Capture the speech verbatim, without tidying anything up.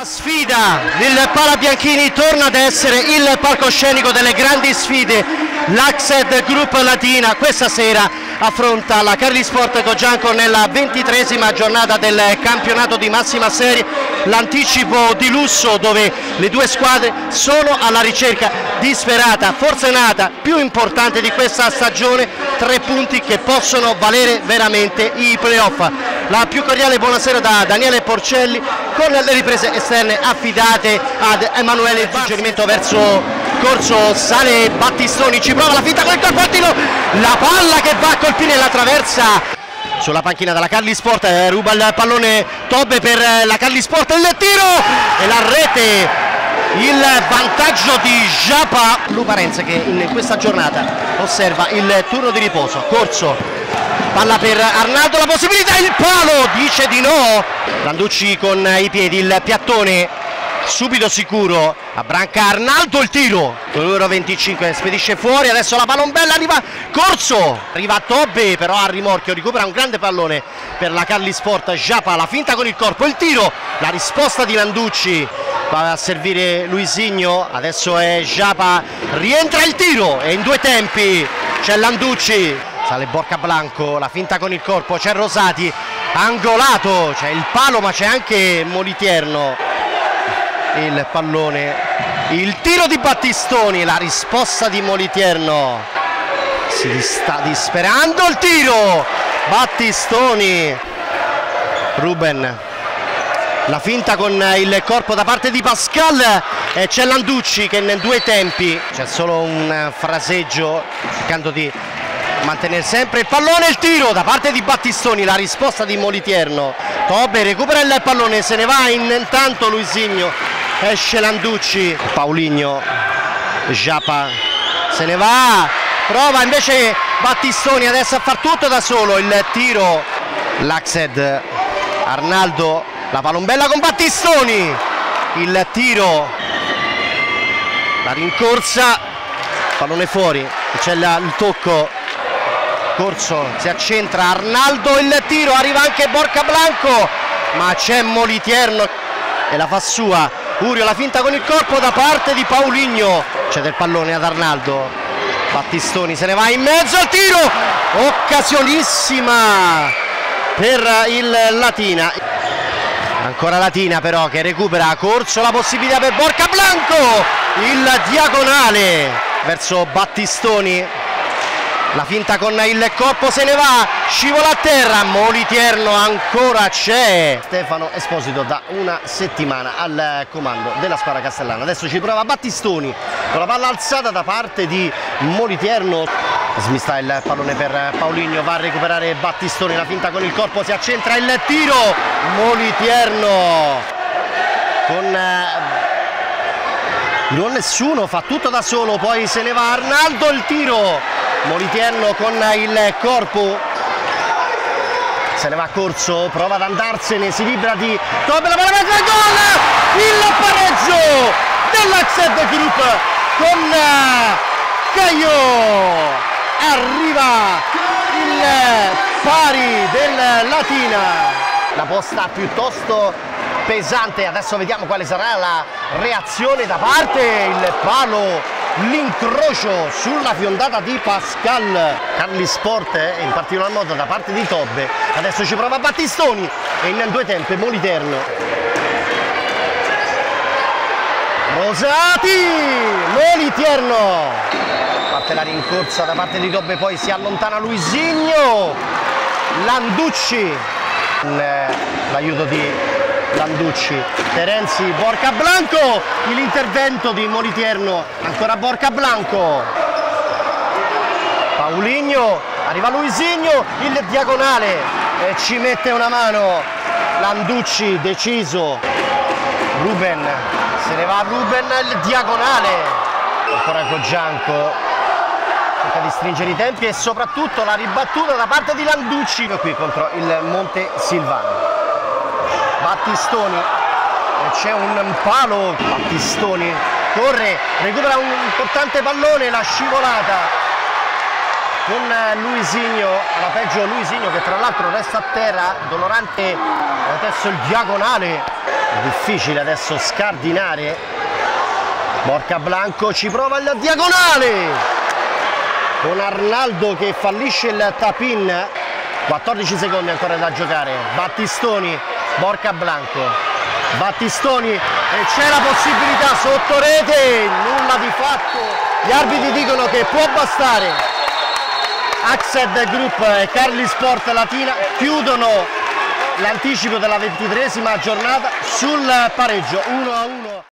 Sfida, il Palabianchini torna ad essere il palcoscenico delle grandi sfide. L'Axed Group Latina questa sera affronta la Carlisport Cogianco nella ventitreesima giornata del campionato di massima serie, l'anticipo di lusso dove le due squadre sono alla ricerca disperata, forsenata, più importante di questa stagione, tre punti che possono valere veramente i playoff. La più cordiale buonasera da Daniele Porcelli con le riprese esterne affidate ad Emanuele. Il suggerimento verso corso, sale Battistoni, ci prova la finta con il colpo, la palla che va a colpire la traversa sulla panchina della Carlisport, eh, ruba il pallone Tobbe per la Carlisport, il tiro e la rete, il vantaggio di Japa. Luparense che in questa giornata osserva il turno di riposo, corso, palla per Arnaldo, la possibilità, il palo dice di no, Landucci con i piedi, il piattone subito sicuro, abbranca Arnaldo, il tiro, numero venticinque spedisce fuori, adesso la palombella arriva Corso, arriva Tobbe però a rimorchio, recupera un grande pallone per la Carlisport, Japa, la finta con il corpo, il tiro, la risposta di Landucci, va a servire Luisigno, adesso è Japa, rientra il tiro e in due tempi c'è Landucci, sale Borca Blanco, la finta con il corpo, c'è Rosati, angolato, c'è il palo ma c'è anche Moliterno. Il pallone, il tiro di Battistoni, la risposta di Moliterno, si sta disperando, il tiro, Battistoni, Ruben, la finta con il corpo da parte di Pascal e c'è Landucci che in due tempi, c'è solo un fraseggio cercando di mantenere sempre il pallone, il tiro da parte di Battistoni, la risposta di Moliterno, Tobbe recupera il pallone, se ne va intanto Luisigno, esce Landucci, Paulinho, Japa se ne va, prova invece Battistoni adesso a far tutto da solo, il tiro, l'Axed, Arnaldo, la palombella con Battistoni, il tiro, la rincorsa, pallone fuori, c'è il tocco, Corso si accentra, Arnaldo, il tiro, arriva anche Borca Blanco ma c'è Moliterno e la fa sua. Urio, la finta con il corpo da parte di Paulinho, c'è del pallone ad Arnaldo, Battistoni se ne va in mezzo al tiro, occasionissima per il Latina, ancora Latina però che recupera Corso, la possibilità per Borca Blanco, il diagonale verso Battistoni, la finta con il corpo se ne va, scivola a terra, Moliterno ancora c'è, Stefano Esposito da una settimana al comando della squadra castellana, adesso ci prova Battistoni con la palla alzata da parte di Moliterno, smista il pallone per Paulinho, va a recuperare Battistoni, la finta con il corpo, si accentra il tiro, Moliterno con non nessuno, fa tutto da solo, poi se ne va Arnaldo, il tiro, Moliterno con il corpo, se ne va Corso, prova ad andarsene, si libera di Tobbe, la palla mezza, gol, il pareggio dell'Axed Group con Caio, arriva il pari del Latina, la posta piuttosto pesante, adesso vediamo quale sarà la reazione da parte, il palo, l'incrocio sulla fiondata di Pascal, Carlisport eh, in particolar modo da parte di Tobbe, adesso ci prova Battistoni e in due tempi Moliterno, Rosati, Moliterno, parte la rincorsa da parte di Tobbe, poi si allontana Luisigno, Landucci, l'aiuto di Landucci, Terenzi, Borca Blanco, l'intervento di Moliterno, ancora Borca Blanco, Paulinho, arriva Luisigno, il diagonale e ci mette una mano Landucci, deciso, Ruben, se ne va Ruben, il diagonale, ancora Cogianco, cerca di stringere i tempi e soprattutto la ribattuta da parte di Landucci qui contro il Monte Silvano. Battistoni, c'è un palo, Battistoni corre, recupera un importante pallone, la scivolata con Luisigno, alla peggio Luisigno che tra l'altro resta a terra, Dolorante, adesso il diagonale, difficile adesso scardinare. Borca Blanco ci prova il diagonale con Arnaldo che fallisce il tap-in. quattordici secondi ancora da giocare. Battistoni, Borca Blanco, Battistoni e c'è la possibilità sotto rete, nulla di fatto. Gli arbitri dicono che può bastare. Axed Group e Carli Sport Latina chiudono l'anticipo della ventitreesima giornata sul pareggio uno a uno.